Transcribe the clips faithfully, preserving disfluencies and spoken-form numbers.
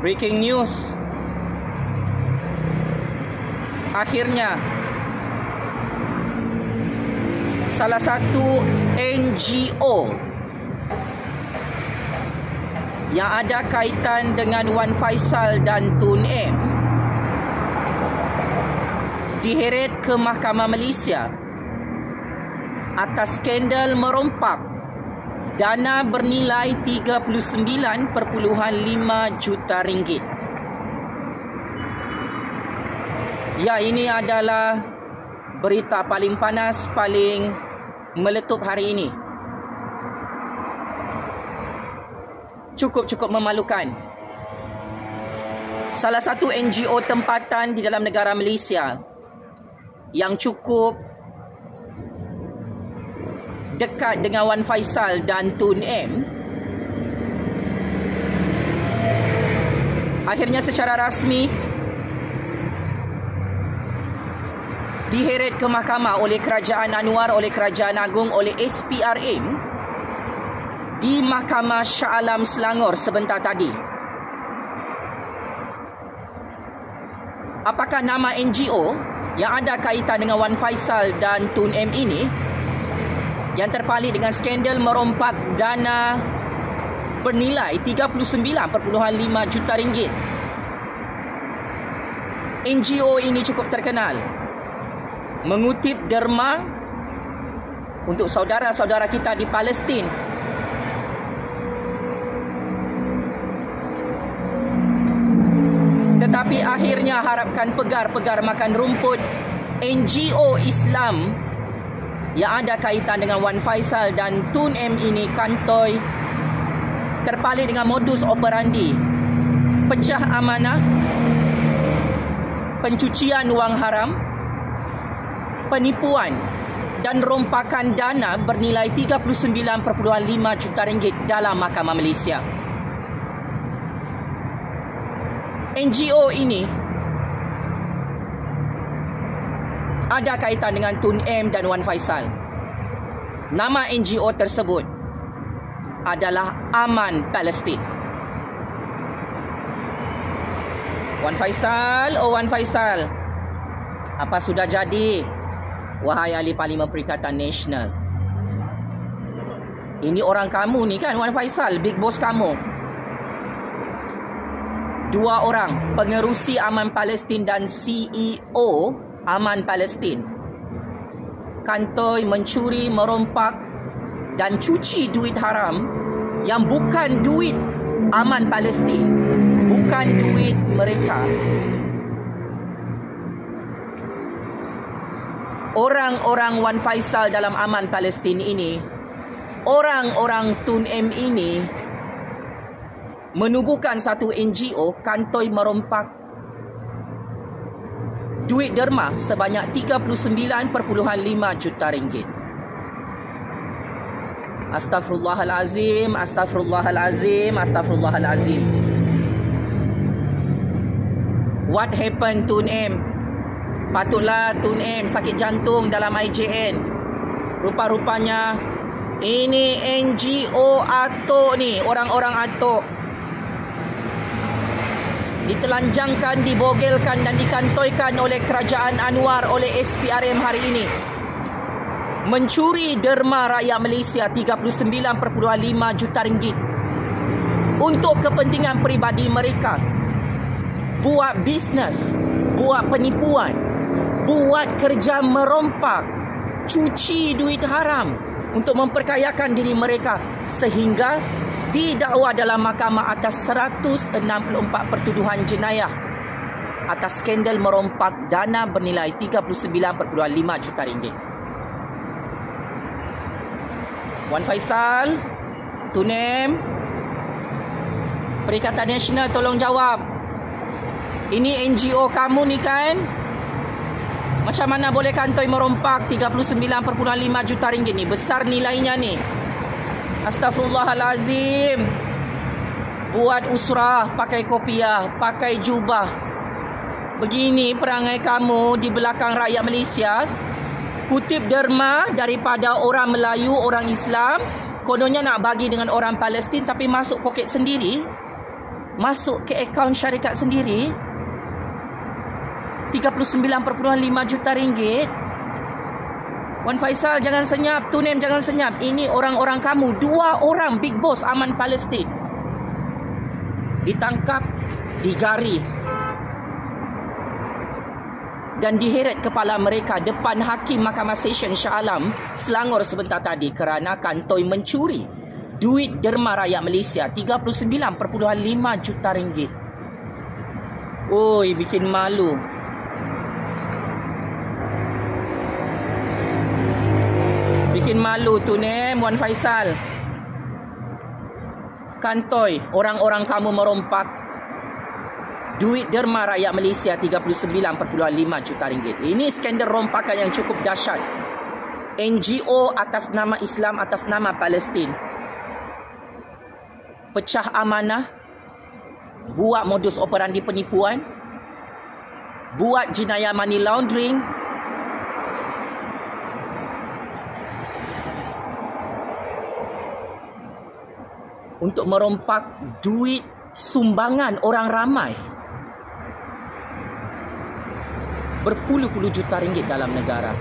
Breaking news. Akhirnya salah satu N G O yang ada kaitan dengan Wan Faisal dan Tun M diheret ke Mahkamah Malaysia atas skandal merompak dana bernilai tiga puluh sembilan perpuluhan lima juta ringgit. Ya, ini adalah berita paling panas, paling meletup hari ini. Cukup-cukup memalukan. Salah satu N G O tempatan di dalam negara Malaysia yang cukup dekat dengan Wan Faisal dan Tun M akhirnya secara rasmi diheret ke mahkamah oleh Kerajaan Anwar, oleh Kerajaan Agong, oleh S P R M di Mahkamah Shah Alam Selangor sebentar tadi. Apakah nama N G O yang ada kaitan dengan Wan Faisal dan Tun M ini yang terpalit dengan skandal merompak dana bernilai tiga puluh sembilan perpuluhan lima juta ringgit? N G O ini cukup terkenal mengutip derma untuk saudara-saudara kita di Palestin. Tetapi akhirnya harapkan pegar-pegar makan rumput, N G O Islam yang ada kaitan dengan Wan Faisal dan Tun M ini kantoi terpalit dengan modus operandi pecah amanah, pencucian wang haram, penipuan dan rompakan dana bernilai tiga puluh sembilan perpuluhan lima juta ringgit dalam Mahkamah Malaysia. N G O ini ada kaitan dengan Tun M dan Wan Faisal. Nama N G O tersebut adalah Aman Palestin. Wan Faisal, oh Wan Faisal, apa sudah jadi, wahai ahli Parlimen Perikatan Nasional? Ini orang kamu ni kan, Wan Faisal, big boss kamu. Dua orang pengerusi Aman Palestin dan C E O Aman Palestin kantoi mencuri, merompak dan cuci duit haram yang bukan duit Aman Palestin, bukan duit mereka. Orang-orang Wan Faisal dalam Aman Palestin ini, orang-orang Tun M ini menubuhkan satu N G O kantoi merompak duit derma sebanyak tiga puluh sembilan perpuluhan lima juta ringgit. Astaghfirullahalazim, astaghfirullahalazim, astaghfirullahalazim. What happened Tun M? Patutlah Tun M sakit jantung dalam I J N. Rupa-rupanya ini N G O atok ni, orang-orang atok ditelanjangkan, dibogelkan dan dikantoikan oleh Kerajaan Anwar, oleh S P R M hari ini, mencuri derma rakyat Malaysia tiga puluh sembilan perpuluhan lima juta ringgit untuk kepentingan peribadi mereka, buat bisnes, buat penipuan, buat kerja merompak, cuci duit haram untuk memperkayakan diri mereka, sehingga didakwa dalam mahkamah atas seratus enam puluh empat pertuduhan jenayah atas skandal merompak dana bernilai tiga puluh sembilan perpuluhan lima juta ringgit. Wan Faisal, Tun M, Perikatan Nasional tolong jawab. Ini N G O kamu ni kan? Macam mana boleh kantoi merompak tiga puluh sembilan perpuluhan lima juta ringgit ni? Besar nilainya ni. Astaghfirullahalazim. Buat usrah, pakai kopiah, pakai jubah. Begini perangai kamu di belakang rakyat Malaysia. Kutip derma daripada orang Melayu, orang Islam, kononnya nak bagi dengan orang Palestin tapi masuk poket sendiri. masuk ke akaun syarikat sendiri tiga puluh sembilan perpuluhan lima juta ringgit. Wan Faisal jangan senyap, Tunem jangan senyap. Ini orang-orang kamu, dua orang big boss aman Palestin ditangkap, digari dan diheret kepala mereka depan Hakim Mahkamah Session Shah Alam Selangor sebentar tadi kerana kantoi mencuri duit derma rakyat Malaysia tiga puluh sembilan perpuluhan lima juta ringgit. Oi, bikin malu. Bikin malu Tunem, Wan Faisal. Kantoi orang-orang kamu merompak duit derma rakyat Malaysia tiga puluh sembilan perpuluhan lima juta ringgit. Ini skandal rompakan yang cukup dahsyat. N G O atas nama Islam, atas nama Palestin, pecah amanah, buat modus operandi penipuan, buat jenayah money laundering, untuk merompak duit sumbangan orang ramai berpuluh-puluh juta ringgit dalam negara.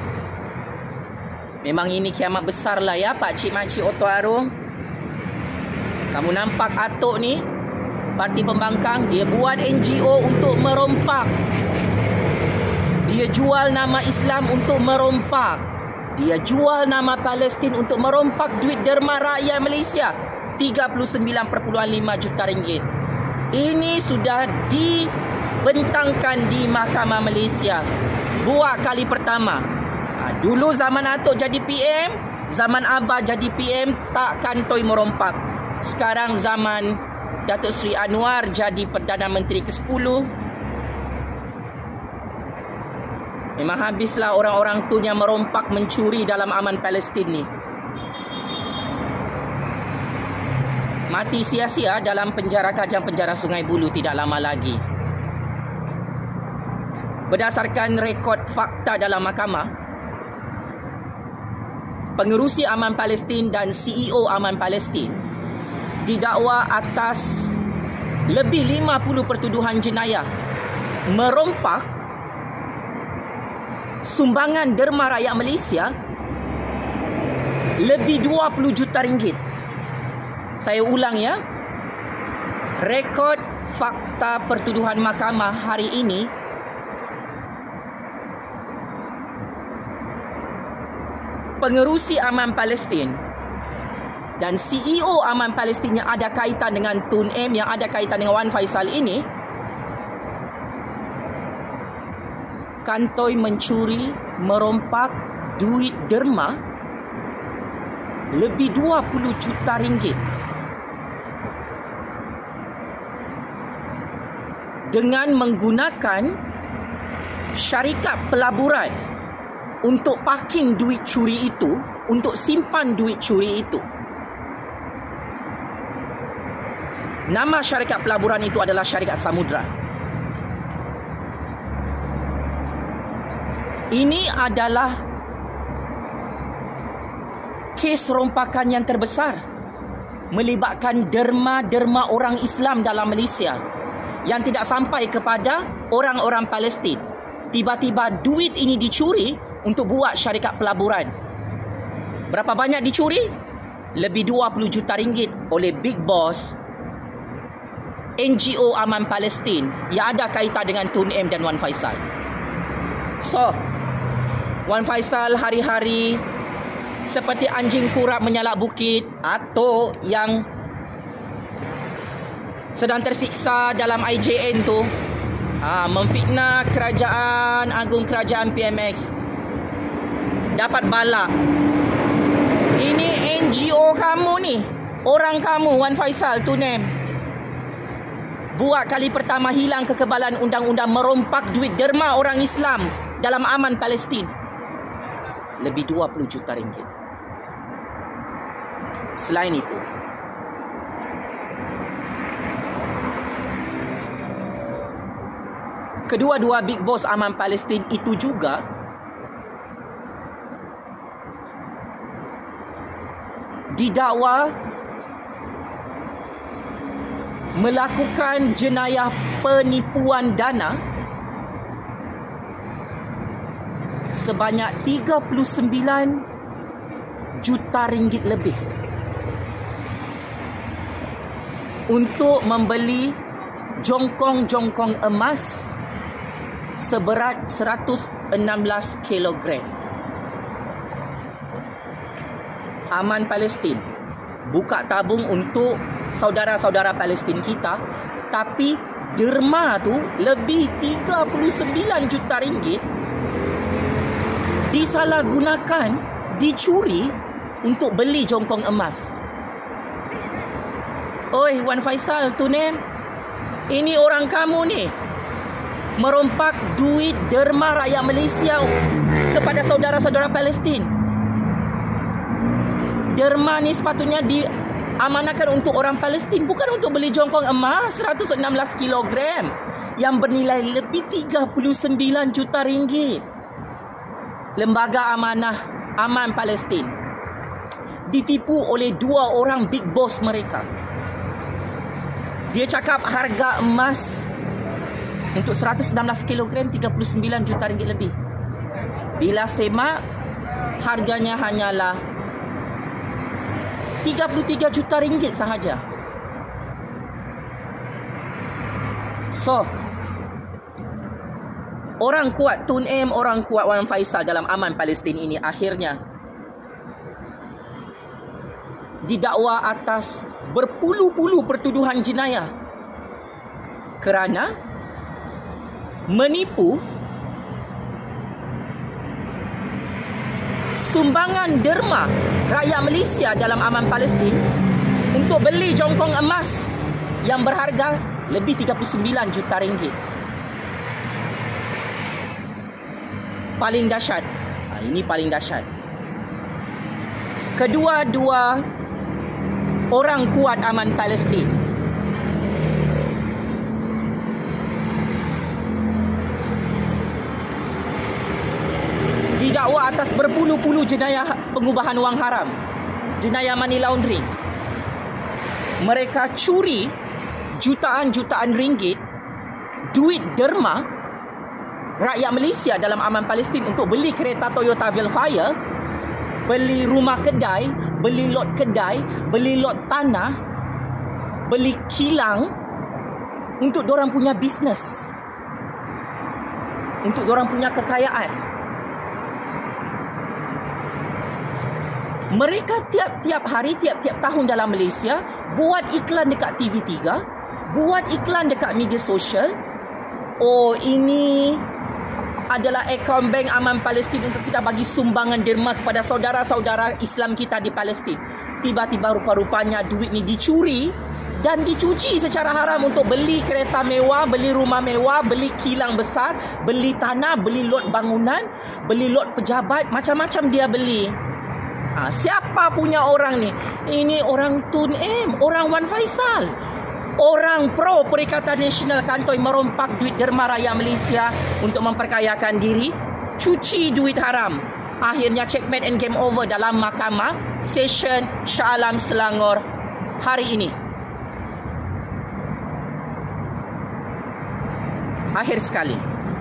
Memang ini kiamat besar lah ya Pak Cik Makcik Oto Arung. Kamu nampak Atok ni, parti pembangkang, dia buat N G O untuk merompak. Dia jual nama Islam untuk merompak. Dia jual nama Palestin untuk merompak duit derma rakyat Malaysia tiga puluh sembilan perpuluhan lima juta ringgit. Ini sudah dibentangkan di Mahkamah Malaysia. Buat kali pertama. Ha, dulu zaman Atok jadi P M, zaman Abah jadi P M, tak kantoi merompak. Sekarang zaman Datuk Seri Anwar jadi Perdana Menteri ke sepuluh. Memang habislah orang-orang tu yang merompak mencuri dalam aman Palestin ni. Mati sia-sia dalam penjara Kajang Penjara Sungai Buloh tidak lama lagi. Berdasarkan rekod fakta dalam mahkamah, pengerusi aman Palestin dan C E O aman Palestin didakwa atas lebih lima puluh pertuduhan jenayah merompak sumbangan derma rakyat Malaysia lebih dua puluh juta ringgit. Saya ulang ya. Rekod fakta pertuduhan mahkamah hari ini, pengerusi aman Palestin dan C E O aman Palestin yang ada kaitan dengan Tun M, yang ada kaitan dengan Wan Faisal ini, kantoi mencuri, merompak duit derma lebih dua puluh juta ringgit dengan menggunakan syarikat pelaburan untuk parking duit curi itu, untuk simpan duit curi itu. Nama syarikat pelaburan itu adalah Syarikat Samudra. Ini adalah kes rompakan yang terbesar melibatkan derma-derma orang Islam dalam Malaysia yang tidak sampai kepada orang-orang Palestin. Tiba-tiba duit ini dicuri untuk buat syarikat pelaburan. Berapa banyak dicuri? Lebih dua puluh juta ringgit oleh Big Boss N G O aman Palestin yang ada kaitan dengan Tun M dan Wan Faisal. So, Wan Faisal hari-hari seperti anjing kurap menyalak bukit, atau yang sedang tersiksa dalam I J N tu, ha, memfitnah kerajaan agung, kerajaan P M X, dapat balak. Ini N G O kamu ni, orang kamu Wan Faisal, Tun M, buat kali pertama hilang kekebalan undang-undang merompak duit derma orang Islam dalam aman Palestin. Lebih dua puluh juta ringgit. Selain itu, kedua-dua big boss aman Palestin itu juga didakwa melakukan jenayah penipuan dana sebanyak tiga puluh sembilan juta ringgit lebih untuk membeli jongkong-jongkong emas seberat seratus enam belas kilogram. Aman Palestin buka tabung untuk saudara-saudara Palestin kita, tapi derma tu lebih tiga puluh sembilan juta ringgit disalahgunakan, dicuri untuk beli jongkong emas. Oi Wan Faisal, Tunem, ini orang kamu ni merompak duit derma rakyat Malaysia kepada saudara-saudara Palestin. Derma ni sepatutnya diamanahkan untuk orang Palestin, bukan untuk beli jongkong emas seratus enam belas kilogram yang bernilai lebih tiga puluh sembilan juta ringgit. Lembaga amanah Aman Palestin ditipu oleh dua orang big boss mereka. Dia cakap harga emas untuk seratus enam belas kilogram tiga puluh sembilan juta ringgit lebih. Bila semak, harganya hanyalah tiga puluh tiga juta ringgit sahaja. So, orang kuat Tun M, orang kuat Wan Faisal dalam Aman Palestin ini akhirnya didakwa atas berpuluh-puluh pertuduhan jenayah kerana menipu sumbangan derma rakyat Malaysia dalam Aman Palestin untuk beli jongkong emas yang berharga lebih tiga puluh sembilan juta ringgit. Paling dahsyat, ini paling dahsyat, kedua-dua orang kuat Aman Palestin didakwa atas berpuluh-puluh jenayah pengubahan wang haram, jenayah money laundering. Mereka curi jutaan-jutaan ringgit duit derma rakyat Malaysia dalam Aman Palestin untuk beli kereta Toyota Velfire, beli rumah kedai, beli lot kedai, beli lot tanah, beli kilang untuk dorang punya bisnes, untuk dorang punya kekayaan. Mereka tiap-tiap hari, tiap-tiap tahun dalam Malaysia buat iklan dekat T V tiga, buat iklan dekat media sosial. Oh, ini adalah akaun bank Aman Palestin untuk kita bagi sumbangan derma kepada saudara-saudara Islam kita di Palestin. Tiba-tiba rupa-rupanya duit ni dicuri dan dicuci secara haram untuk beli kereta mewah, beli rumah mewah, beli kilang besar, beli tanah, beli lot bangunan, beli lot pejabat, macam-macam dia beli. Ha, siapa punya orang ni? Ini orang Tun M, orang Wan Faisal, orang pro Perikatan Nasional Kantoi merompak duit derma rakyat Malaysia untuk memperkayakan diri, cuci duit haram. Akhirnya checkmate and game over dalam mahkamah session Shah Alam Selangor hari ini. Akhir sekali,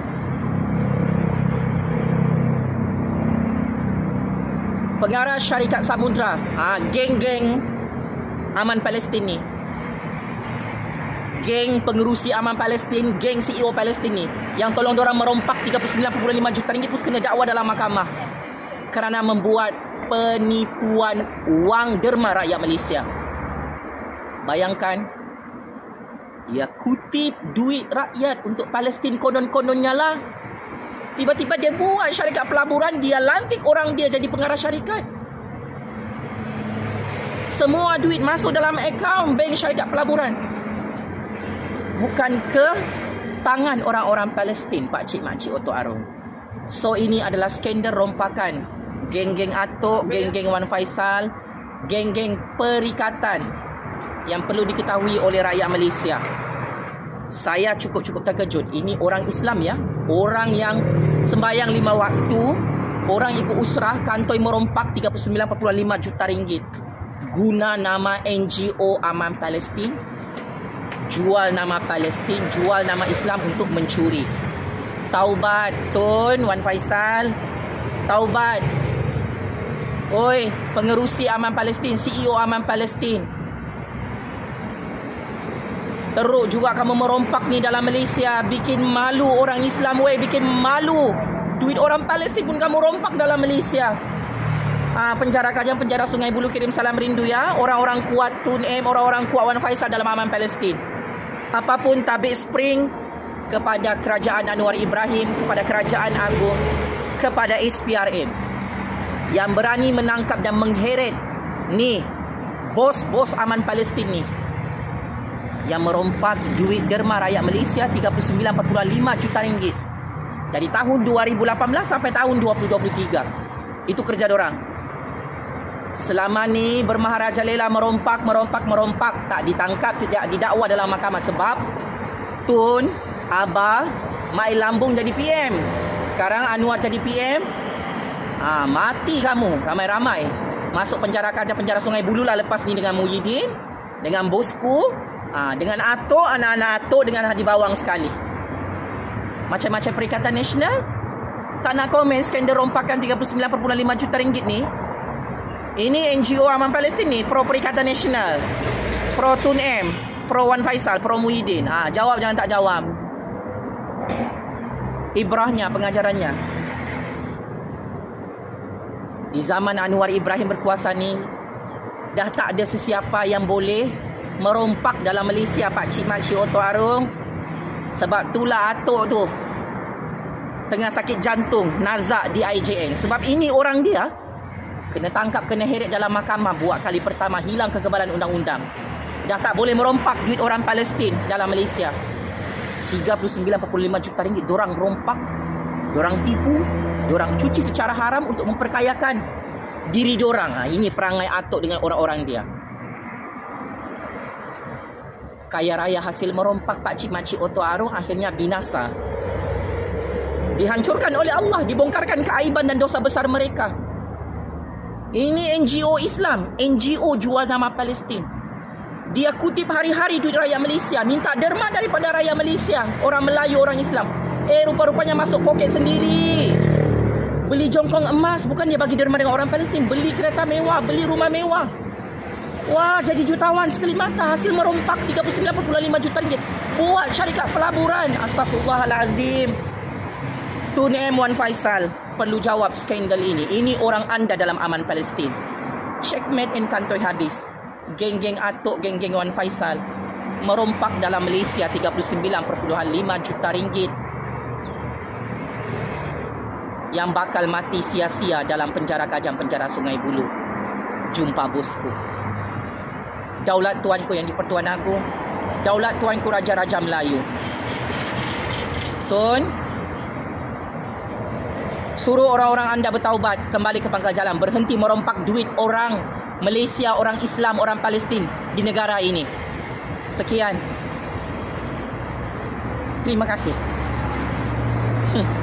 pengarah syarikat Samudra, ha, geng-geng Aman Palestin ni, geng pengerusi Aman Palestin, geng C E O Palestin ni, yang tolong diorang merompak tiga puluh sembilan perpuluhan lima juta ringgit pun kena dakwa dalam mahkamah kerana membuat penipuan wang derma rakyat Malaysia. Bayangkan, dia kutip duit rakyat untuk Palestin konon-kononnya lah. Tiba-tiba dia buat syarikat pelaburan, dia lantik orang dia jadi pengarah syarikat. Semua duit masuk dalam akaun bank syarikat pelaburan, bukan ke tangan orang-orang Palestin, pakcik makcik Oto Arung. So ini adalah skandal rompakan geng-geng Atok, geng-geng Wan Faisal, geng-geng perikatan yang perlu diketahui oleh rakyat Malaysia. Saya cukup-cukup terkejut. Ini orang Islam ya, orang yang sembahyang lima waktu, orang ikut usrah, kantoi merompak tiga puluh sembilan perpuluhan lima juta ringgit guna nama N G O Aman Palestin. jual nama Palestin, jual nama Islam untuk mencuri. Taubat, Tun Wan Faisal. Taubat. Oi, pengerusi Aman Palestin, C E O Aman Palestin. Teruk juga kamu merompak ni dalam Malaysia. Bikin malu orang Islam, weh. Bikin malu. Duit orang Palestin pun kamu rompak dalam Malaysia. Ha, penjara Kajian Penjara Sungai Buloh kirim salam rindu ya. Orang-orang kuat Tun M, orang-orang kuat Wan Faisal dalam Aman Palestin. Apapun tabik spring kepada kerajaan Anwar Ibrahim, kepada kerajaan agung, kepada S P R M yang berani menangkap dan mengheret ni bos-bos Aman Palestin ni, yang merompak duit derma rakyat Malaysia tiga puluh sembilan perpuluhan lima juta ringgit dari tahun dua ribu lapan belas sampai tahun dua ribu dua puluh tiga. Itu kerja dorang. Selama ni bermaharajalela merompak, merompak, merompak, tak ditangkap, tidak didakwa dalam mahkamah sebab Tun, Abah, Mai Lambung jadi P M. Sekarang Anwar jadi P M. Ah, mati kamu ramai-ramai. Masuk penjara Kajian Penjara Sungai Buloh lah lepas ni dengan Muhyiddin, dengan bosku, ah, dengan Atok, anak-anak Atok, dengan Hadi Bawang sekali. Macam-macam Perikatan Nasional tak nak komen skandal rompakan tiga puluh sembilan perpuluhan lima juta ringgit ni. Ini N G O Aman Palestin ni pro Perikatan Nasional, pro Tun M, pro Wan Faisal, pro Muhyiddin. Ah, jawab jangan tak jawab. Ibrahnya, pengajarannya. Di zaman Anwar Ibrahim berkuasa ni, dah tak ada sesiapa yang boleh merompak dalam Malaysia, Pak Cik Mak Cik Oto Arung. Sebab itulah Atok tu tengah sakit jantung, nazak di I J N. Sebab ini orang dia kena tangkap, kena heret dalam mahkamah buat kali pertama, hilang kekebalan undang-undang. Dah tak boleh merompak duit orang Palestin dalam Malaysia. tiga puluh sembilan perpuluhan lima juta ringgit dorang rompak, dorang tipu, dorang cuci secara haram untuk memperkayakan diri dorang. Ha, ini perangai Atok dengan orang-orang dia. Kaya raya hasil merompak Pak Cik Mak Cik Oto Arung akhirnya binasa. Dihancurkan oleh Allah, dibongkarkan keaiban dan dosa besar mereka. Ini N G O Islam, N G O jual nama Palestin. Dia kutip hari-hari duit rakyat Malaysia, minta derma daripada rakyat Malaysia, orang Melayu, orang Islam. Eh, rupa-rupanya masuk poket sendiri. Beli jongkong emas, bukan dia bagi derma dengan orang Palestin. Beli kereta mewah, beli rumah mewah. Wah, jadi jutawan sekali mata hasil merompak tiga puluh sembilan perpuluhan lima juta ringgit. Buat syarikat pelaburan. Astaghfirullahalazim. Tun M, Wan Faisal perlu jawab skandal ini. Ini orang anda dalam Aman Palestin. Checkmate and kantoi habis. Geng-geng Atok, geng-geng Wan Faisal merompak dalam Malaysia tiga puluh sembilan perpuluhan lima juta ringgit. Yang bakal mati sia-sia dalam penjara Kajian Penjara Sungai Buloh. Jumpa bosku. Daulat tuanku yang di-Pertuan Agong, daulat tuanku Raja-Raja Melayu. Tun, suruh orang-orang anda bertaubat, kembali ke pangkal jalan, berhenti merompak duit orang Malaysia, orang Islam, orang Palestin di negara ini. Sekian. Terima kasih. Hmm.